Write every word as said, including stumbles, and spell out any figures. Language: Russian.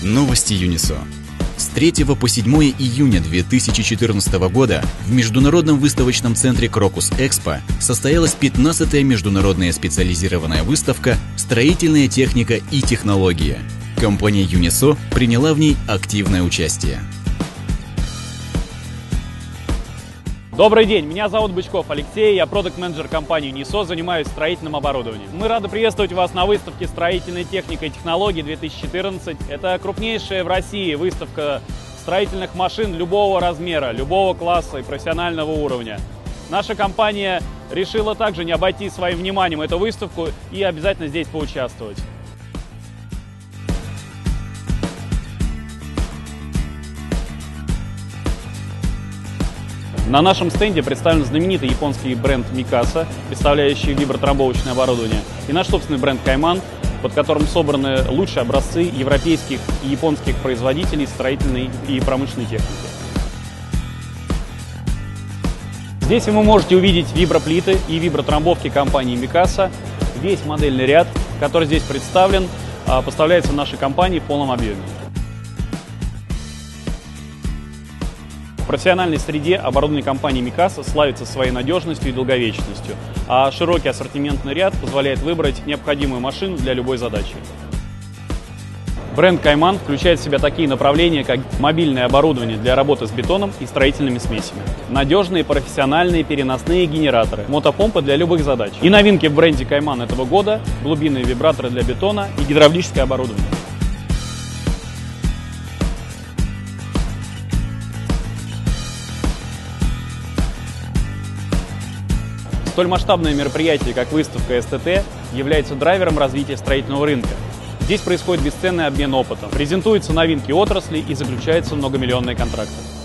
Новости ЮНИСО. С третьего по седьмое июня две тысячи четырнадцатого года в Международном выставочном центре Крокус Экспо состоялась пятнадцатая международная специализированная выставка «Строительная техника и технологии». Компания ЮНИСО приняла в ней активное участие. Добрый день, меня зовут Бычков Алексей, я продакт-менеджер компании ЮНИСО, занимаюсь строительным оборудованием. Мы рады приветствовать вас на выставке «Строительная техника и технологии две тысячи четырнадцать». Это крупнейшая в России выставка строительных машин любого размера, любого класса и профессионального уровня. Наша компания решила также не обойти своим вниманием эту выставку и обязательно здесь поучаствовать. На нашем стенде представлен знаменитый японский бренд Mikasa, представляющий вибротрамбовочное оборудование, и наш собственный бренд Kaiman, под которым собраны лучшие образцы европейских и японских производителей строительной и промышленной техники. Здесь вы можете увидеть виброплиты и вибротрамбовки компании Mikasa. Весь модельный ряд, который здесь представлен, поставляется нашей компании в полном объеме. В профессиональной среде оборудование компании Mikasa славится своей надежностью и долговечностью, а широкий ассортиментный ряд позволяет выбрать необходимую машину для любой задачи. Бренд Kaiman включает в себя такие направления, как мобильное оборудование для работы с бетоном и строительными смесями, надежные профессиональные переносные генераторы, мотопомпы для любых задач. И новинки в бренде Kaiman этого года – глубинные вибраторы для бетона и гидравлическое оборудование. Столь масштабное мероприятие, как выставка СТТ, является драйвером развития строительного рынка. Здесь происходит бесценный обмен опытом, презентуются новинки отрасли и заключаются многомиллионные контракты.